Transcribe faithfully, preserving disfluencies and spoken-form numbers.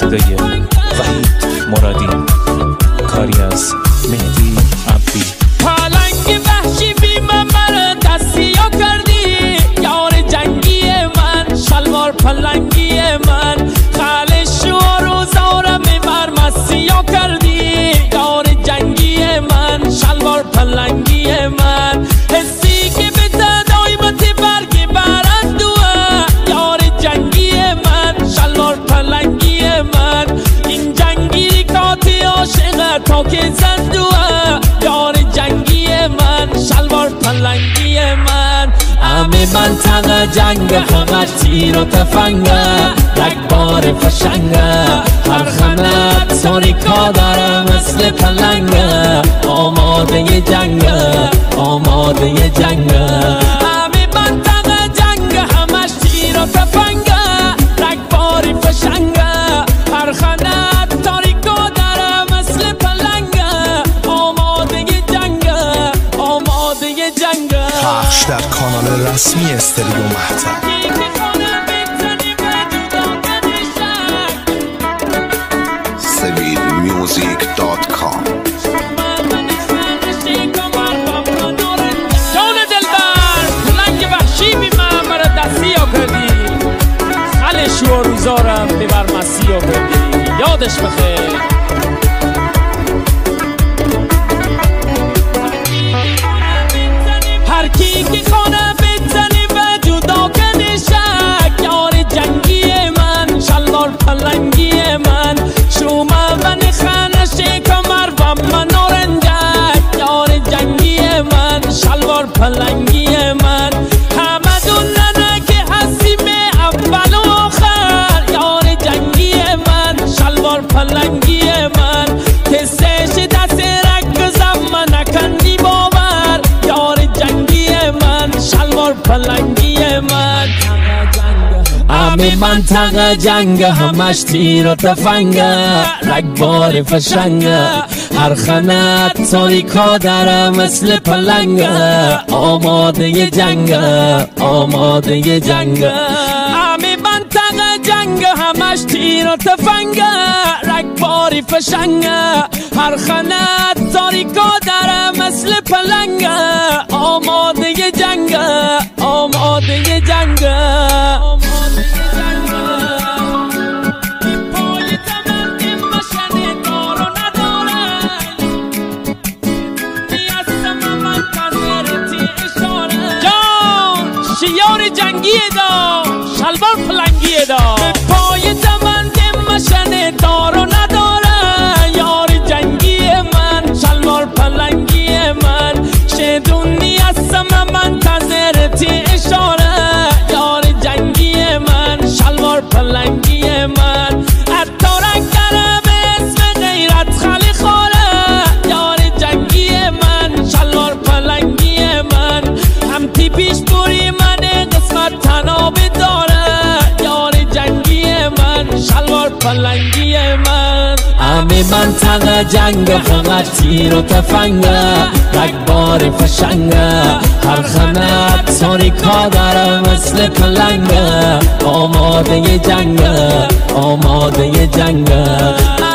صدای وحید مرادی، کاری از مهدی عبدی. پلنگ وحشی بی من مرا دستیا کردی، یار جنگی من، شلوار پلنگی من، خالش و روزارم بر مسیا کردی، یار جنگی من، شلوار پلنگی من، حسی که به تدایمت برگ برند دوه، یار جنگی من، شلوار پلنگی من، این جنگی کاتی عاشق تا که زندوه، یار جنگی من، شلوار پلنگی من. همه منطقه جنگ فقط تیر و تفنگه، رگبار فشنگه، هر خمت تاریکا داره مثل پلنگه، آماده جنگه، آماده جنگه. همه منطقه جنگ همش تیر و تفنگه، رگبار فشنگه، هر خمت تاریکا داره مثل پلنگه، آماده جنگه، آماده جنگه. پخش در کانال رسمی استریو مهتاب. سوید میوزیک دات کام. جان دلبر پلنگ وحشی بی من مرا دستیا کردی، خلش و روزارم ببر مسیا کردی، یادش بخیر. هر کی که خانه بزنی به جدا کنی شک، یار جنگی من، شلوار پلنگی من، شومه و نخانه کمر و منارنجک، یار جنگی من، شلوار پلنگی من. همه دوننه که هستیم اول و آخر، یار جنگی من، شلوار پلنگی من، تستش دست رکزم من نکندی باور، یار جنگی من، شلوار پلنگی من. همه منطقه جنگ همش تیر و تفنگه، رگبار فشنگه، هر خنت تاریکا داره مثل پلنگه، آماده جنگه، آماده جنگه. همه منطقه جنگ همش تیر و تفنگه، رگبار فشنگه، هر خنت تاریکا داره مثل پلنگه، آماده جنگه، آماده جنگه. یار جنگی دا، شلوار پلنگی دا، به پای زمن که مشنه دار و نداره، یار جنگی من، شلوار پلنگی من، شدونی هستم منتظرتی اشاره، یار جنگی من، شلوار پلنگی من. اتارک داره به اسم غیرت خالی خوره، یار جنگی من، شلوار پلنگی من، هم تی پیش بوری من تنابی داره، یار جنگی من، شلوار پلنگی من. همه منطقه جنگ فقط تیر و تفنگه، رگبار فشنگه، هر خمت تاریکا داره مثل پلنگه، آماده جنگه، آماده جنگه.